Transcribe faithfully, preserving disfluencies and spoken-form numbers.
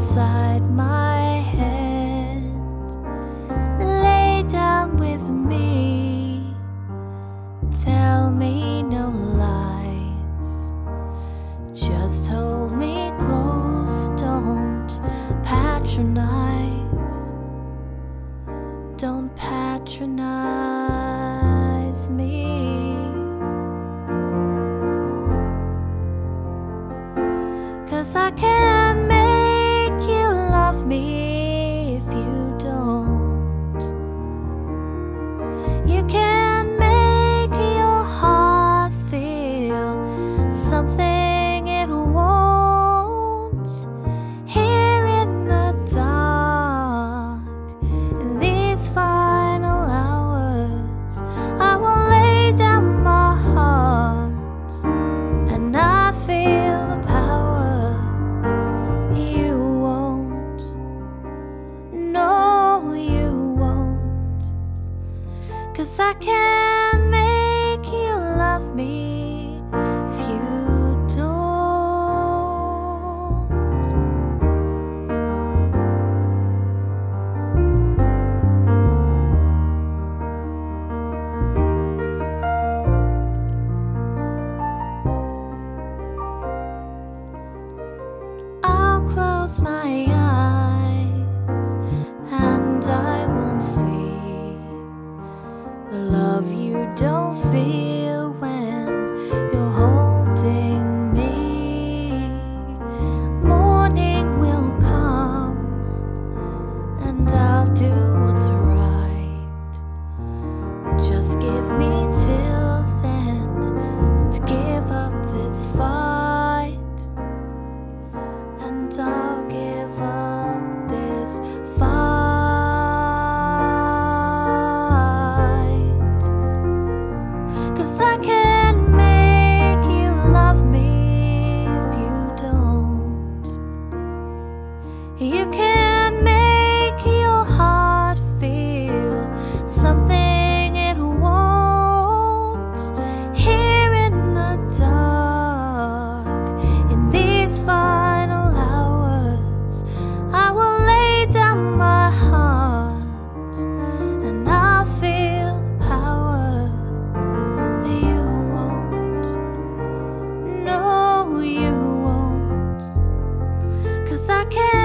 beside my head. Lay down with me, tell me no lies, just hold me close, don't patronize, don't patronize me. 'Cause I can't make you love me if you don't. You can't make your heart feel something it won't. Here in the dark, in these final hours, I will lay down my heart, and I feel the power. You won't, no you won't. 'Cause I can't make you love me if you don't. I'll close my eyes and I won't see the love you don't feel when you're holding me. Morning will come and I'll do what's right. Just give me till then to give up this fight, and I'll give up this fight. 'Cause I can't make you love me if you don't. You can't make your heart feel something it won't. Here in the dark, in these final hours, I will lay down my heart, and I'll feel the power. But you won't, no you won't. 'Cause I can't